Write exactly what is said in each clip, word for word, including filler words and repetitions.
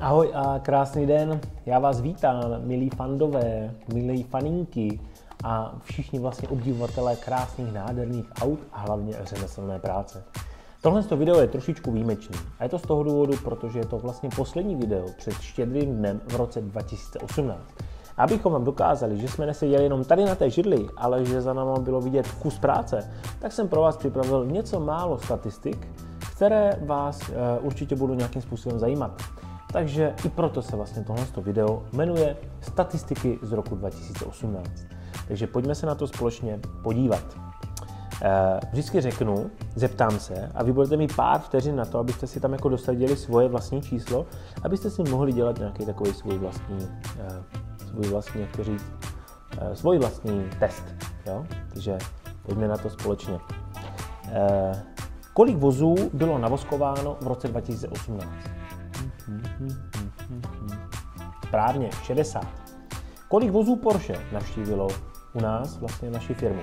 Ahoj a krásný den, já vás vítám, milí fandové, milí faninky a všichni vlastně obdivovatelé krásných, nádherných aut a hlavně řemeslné práce. Tohle video je trošičku výjimečný a je to z toho důvodu, protože je to vlastně poslední video před Štědrým dnem v roce dva tisíce osmnáct. Abychom vám dokázali, že jsme neseděli jenom tady na té židli, ale že za náma bylo vidět kus práce, tak jsem pro vás připravil něco málo statistik, které vás uh, určitě budou nějakým způsobem zajímat. Takže i proto se vlastně tohle video jmenuje Statistiky z roku dva tisíce osmnáct. Takže pojďme se na to společně podívat. Vždycky řeknu, zeptám se a vy budete mít pár vteřin na to, abyste si tam jako dosadili svoje vlastní číslo, abyste si mohli dělat nějaký takový svůj vlastní, svůj vlastní, jak to říct, svůj vlastní test. Jo? Takže pojďme na to společně. Kolik vozů bylo navoskováno v roce dva tisíce osmnáct? Správně, šedesát. Kolik vozů Porsche navštívilo u nás vlastně naši firmu?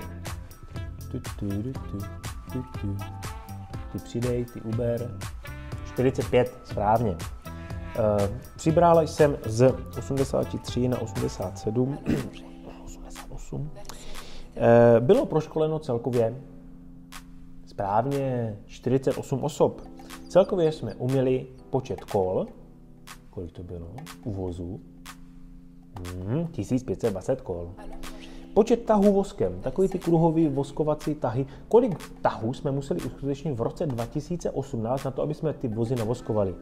Ty přidej, ty Uber. čtyřicet pět, správně. Přibral jsem z osmdesát tři na osmdesát sedm. osmdesát osm. Bylo proškoleno celkově správně čtyřicet osm osob. Celkově jsme uměli počet kol, kolik to bylo, u vozů, hmm, tisíc pět set dvacet kol. Počet tahů voskem, takový ty kruhový voskovací tahy, kolik tahů jsme museli uskutečnit v roce dva tisíce osmnáct na to, aby jsme ty vozy navoskovali.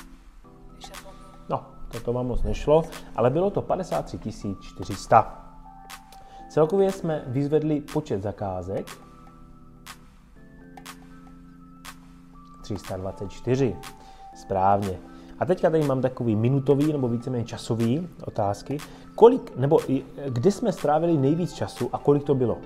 No, toto vám moc nešlo, ale bylo to padesát tři tisíc čtyři sta. Celkově jsme vyzvedli počet zakázek, tři sta dvacet čtyři. Správně. A teďka tady mám takový minutový nebo víceméně časový otázky. Kolik, nebo kde jsme strávili nejvíc času a kolik to bylo?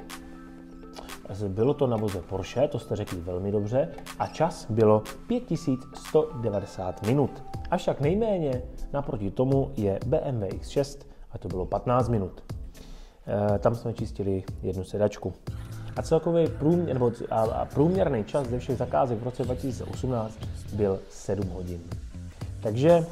Bylo to na voze Porsche, to jste řekli velmi dobře, a čas bylo pět tisíc sto devadesát minut. Avšak nejméně naproti tomu je B M W X šest a to bylo patnáct minut. E, tam jsme čistili jednu sedačku. A celkový průměr, nebo a, a průměrný čas ze všech zakázek v roce dva tisíce osmnáct byl sedm hodin. Takže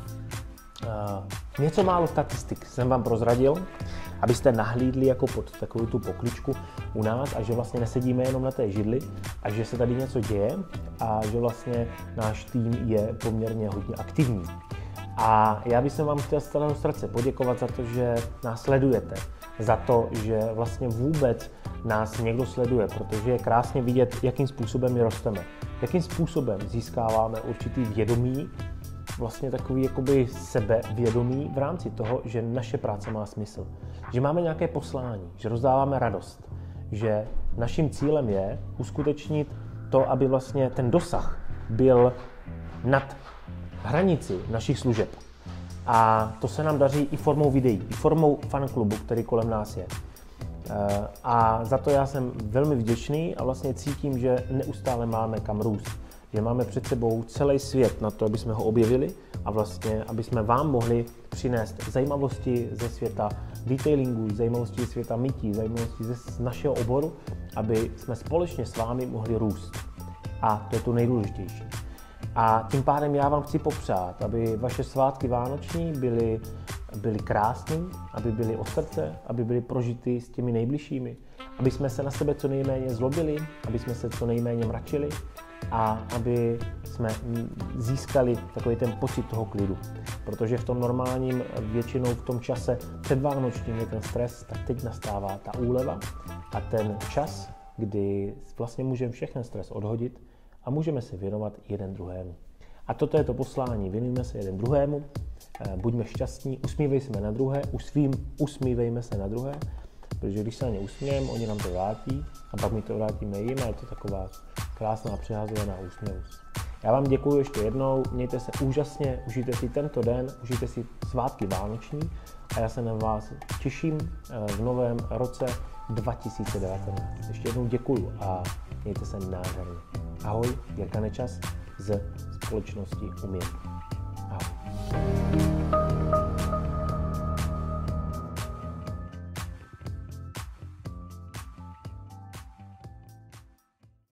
uh, něco málo statistik jsem vám prozradil, abyste nahlídli jako pod takovou tu pokličku u nás a že vlastně nesedíme jenom na té židli a že se tady něco děje a že vlastně náš tým je poměrně hodně aktivní. A já bych vám chtěl z celého srdce poděkovat za to, že nás sledujete, za to, že vlastně vůbec nás někdo sleduje, protože je krásně vidět, jakým způsobem my rosteme, jakým způsobem získáváme určitý vědomí, vlastně takový jakoby sebevědomí v rámci toho, že naše práce má smysl, že máme nějaké poslání, že rozdáváme radost, že naším cílem je uskutečnit to, aby vlastně ten dosah byl nad hranici našich služeb. A to se nám daří i formou videí, i formou fanklubu, který kolem nás je. A za to já jsem velmi vděčný a vlastně cítím, že neustále máme kam růst. Že máme před sebou celý svět na to, aby jsme ho objevili a vlastně, aby jsme vám mohli přinést zajímavosti ze světa detailingu, zajímavosti ze světa mytí, zajímavosti ze našeho oboru, aby jsme společně s vámi mohli růst. A to je to nejdůležitější. A tím pádem já vám chci popřát, aby vaše svátky vánoční byly, byly krásný, aby byly od srdce, aby byly prožity s těmi nejbližšími, aby jsme se na sebe co nejméně zlobili, aby jsme se co nejméně mračili a aby jsme získali takový ten pocit toho klidu. Protože v tom normálním, většinou v tom čase předvánočním je ten stres, tak teď nastává ta úleva a ten čas, kdy vlastně můžeme všechny stres odhodit a můžeme se věnovat jeden druhému. A toto je to poslání, věnujeme se jeden druhému, buďme šťastní, usmívejme na druhé, usvím, usmívejme se na druhé, protože když se na ně usmějeme, oni nám to vrátí a pak my to vrátíme jim a je to taková krásná přehazovaná úsměvu. Já vám děkuji ještě jednou, mějte se úžasně, užijte si tento den, užijte si svátky vánoční a já se na vás těším v novém roce dva tisíce devatenáct. Ještě jednou děkuji a mějte se nádherně. Ahoj, Jirka Nečas ze společnosti Umění. Ahoj.